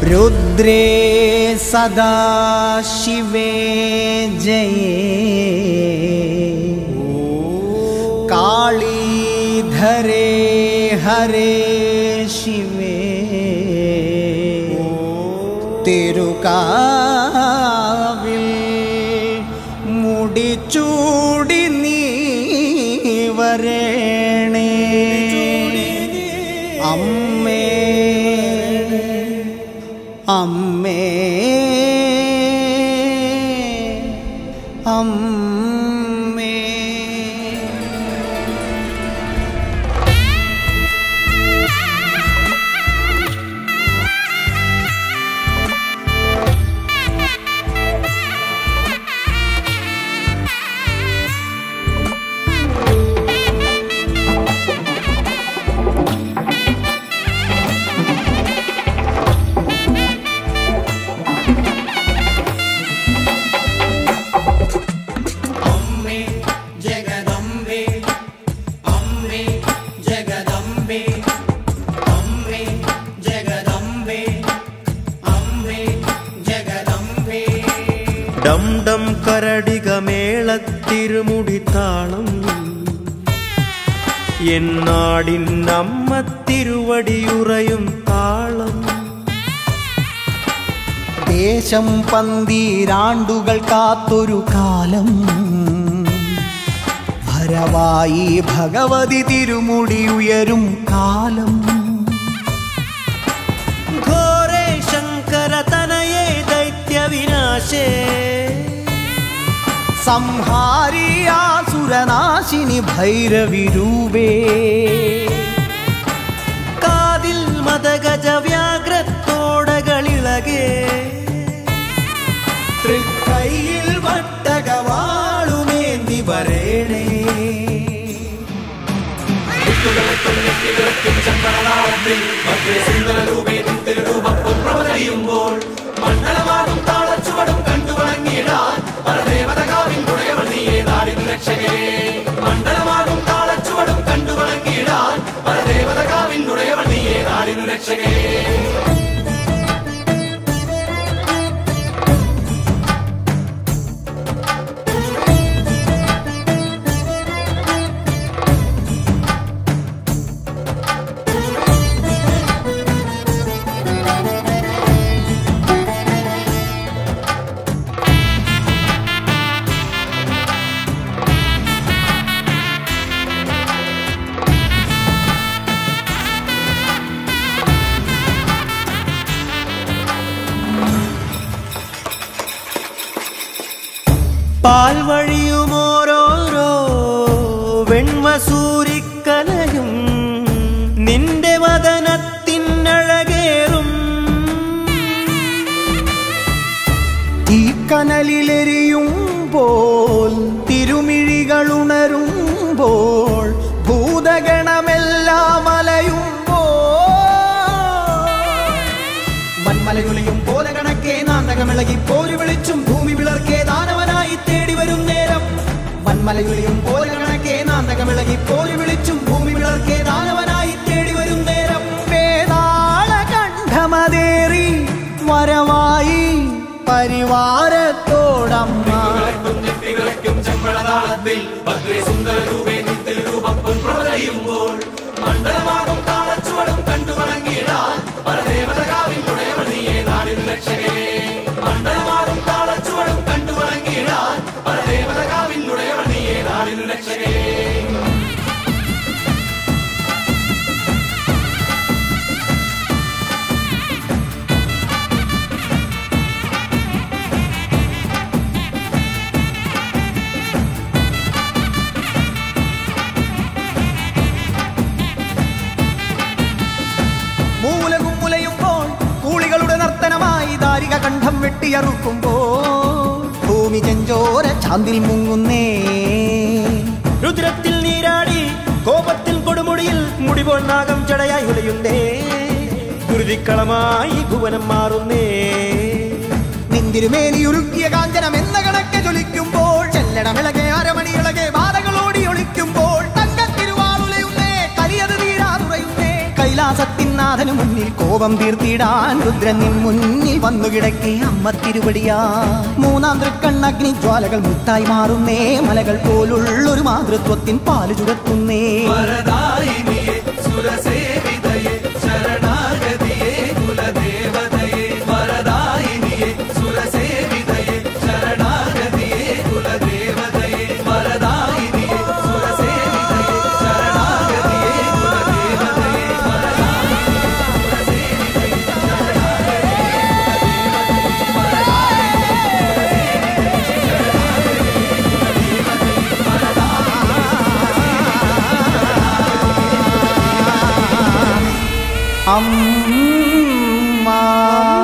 रुद्रे सदा शिवे जये कालीधरे हरे शिवे തിരുകാവിൽ മുടിച്ചൂടി നീ വരേണേ അമ്മേ അമ്മേ അമ്മേ. ഡം ഡം കരടിക മേളത്തിരുമുടിത്താളം എന്നാടിൻ അമ്മ തിരുവടിയുറയും താളം. ദേശം പന്തീരാണ്ടുകൾ കാത്തൊരു കാലം ഭരവായി ഭഗവതി തിരുമുടി ഉയരും കാലം. ഘോരേ ശങ്കര തനയേ ദൈത്യവിനാശേ സംഹാരിയാസുരനാശിനി ഭൈരവിരൂപേ കാതിൽ മദഗജ വ്യാഘ്രത്തോടകളിളകേ തൃക്കൈയിൽ വട്ടകവാളുമേന്തി വരേണേ. മണ്ഡലമാകും താളച്ചുവടും കണ്ടു വണങ്ങിടാൻ പരദേവതകാവിൻ ഉടയവൾ നീയേ നാടിനു രക്ഷകേ. മണ്ഡലമാകും താളച്ചുവടും കണ്ടു വണങ്ങിടാൻ പരദേവതകാവിൻ ഉടയവൾ നീയേ നാടിനു രക്ഷകേ. പാൽവഴിയുമോരോരോ വെൺമസൂരിക്കലയും നിന്റെ വദനത്തിനഴകേറും തീക്കനലിലെരിയുമ്പോൾ തിരുമിഴികളുണരുമ്പോൾ ഭൂതഗണമെല്ലാം അലയുമ്പോൾ വന്മലയുലയും പോലെ കണക്കെ നാന്തകമിളകി പോരി വിളിച്ചും ഭൂമി വിളർക്കെ ദാനവനായി തേടി വരും നേരം. വന്മലയുലയും പോലെ കണക്കെ നാന്തകമിളകി പോരി വിളിച്ചും ഭൂമി വിളർക്കെ ദാനവനായി തേടി വരും നേരം. വേതാള കണ്ഠമതേറി വരവായി പരിവാരത്തോടമ്മ മണ്ഡലമാകും താളച്ചുവടും കണ്ടു വണങ്ങിടാൻ പരദേവതകാവിൻ ഉടയവൾ നീയേ നാടിനു രക്ഷകേ. മണ്ഡലമാകും താളച്ചുവടും കണ്ടു വണങ്ങിടാൻ പരദേവതകാവിൻ ഉടയവൾ നീയേ നാടിനു രക്ഷകേ. മൂലകും മുലയുമ്പോൾ കൂളികളുടെ നർത്തനമായി ദാരിക കണ്ഠം വെട്ടിയറുക്കുമ്പോൾ ഭൂമി ചെഞ്ചോര ചാന്തിൽ മുങ്ങുന്നേ. രുദ്രത്തിൽ നീരാടി കോപത്തിൽ കൊടുമുടിയിൽ മുടിപോൽ നാഗം ജടയായി ഉലയുന്നേ. കുരുതിക്കളമായി ഭുവനം മാറുന്നേ. നിന്തിരുമേനി ഉരുക്കിയ കാഞ്ചനം എന്ന കണക്കെ ജ്വലിക്കുമ്പോൾ ചെല്ലടമിളകെ അരമണിയിളകെ ബാധകളോടി ഒളിക്കുമ്പോൾ തങ്കത്തിരുവാളുലയുന്നേ. കരിയത് തീരാതുറയുന്നേ. കൈലാസത്തിൻ നാഥനു മുന്നിൽ കോപം തീർത്തിടാൻ രുദ്രൻ നിൻ മുന്നിൽ വന്നു കിടക്കേ അമ്മ തിരുവടിയാ. മൂന്നാം തൃക്കണ്ണഗ്നി ജ്വാലകൾ മുത്തായി മാറുന്നേ, മലകൾ പോലുള്ളൊരു മാതൃത്വത്തിൻ പാല് ചുരത്തുന്നേ. വരദായിനിയേ സുരസേവിതയേ ശരണാഗതിയേ കുലദേവതയേ. വരദായിനിയേ സുരസേവിതയേ ശരണാഗതിയേ കുലദേവതയേ. വരദായിനിയേ സുരസേവിതയേ ശരണാഗതിയേ കുലദേവതയേ. അമ്മ